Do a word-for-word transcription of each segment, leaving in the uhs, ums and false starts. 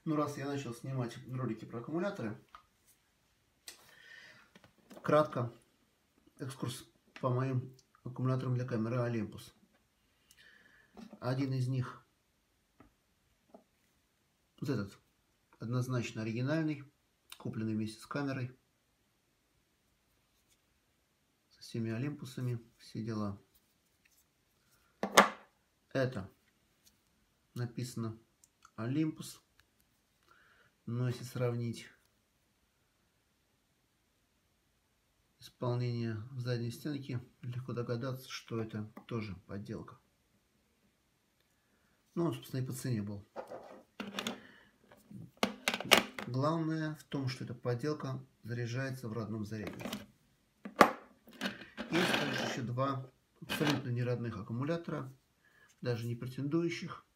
Ну, раз я начал снимать ролики про аккумуляторы, кратко экскурс по моим аккумуляторам для камеры Olympus. Один из них, вот этот, однозначно оригинальный, купленный вместе с камерой, со всеми Олимпусами, все дела. Это написано Olympus, но если сравнить исполнение в задней стенке, легко догадаться, что это тоже подделка. Ну, он, собственно, и по цене был. Главное в том, что эта подделка заряжается в родном заряднике. Есть также еще два абсолютно неродных аккумулятора, даже не претендующих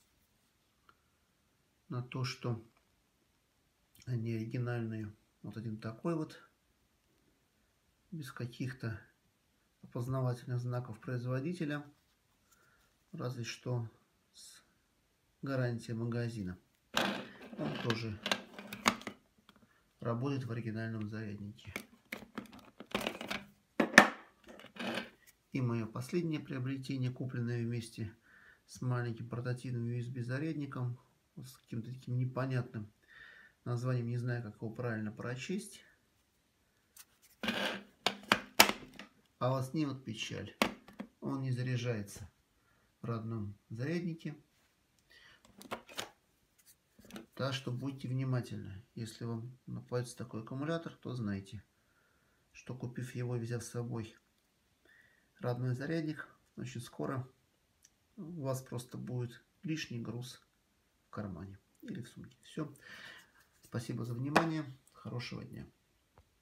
на то, что они оригинальные. Вот один такой вот, без каких-то опознавательных знаков производителя, разве что с гарантией магазина. Он тоже работает в оригинальном заряднике. И мое последнее приобретение, купленное вместе с маленьким портативным ю эс би зарядником, с каким-то таким непонятным названием, не знаю, как его правильно прочесть. А вот с ним вот печаль. Он не заряжается в родном заряднике. Так что будьте внимательны. Если вам попадется такой аккумулятор, то знайте, что, купив его и взяв с собой родной зарядник, очень скоро у вас просто будет лишний груз в кармане или в сумке. Все. Спасибо за внимание. Хорошего дня.